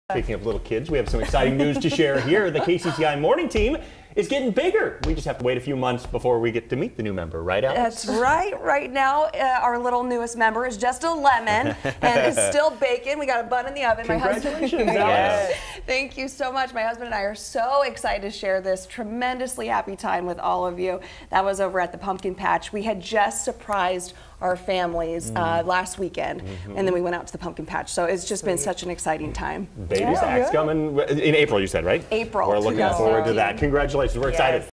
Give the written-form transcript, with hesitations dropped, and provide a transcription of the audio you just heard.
Speaking of little kids, we have some exciting news to share here. The KCCI morning team is getting bigger. We just have to wait a few months before we get to meet the new member, right, Alyx? That's right. Right now, our little newest member is just a lemon and is still baking. We got a bun in the oven. Congratulations, Alyx. Yes. Thank you so much. My husband and I are so excited to share this tremendously happy time with all of you. That was over at the pumpkin patch. We had just surprised our families last weekend, and then we went out to the pumpkin patch. So it's just been such an exciting time. Baby's Axe coming in April, you said, right? April. We're looking forward to that. Congratulations. We're excited.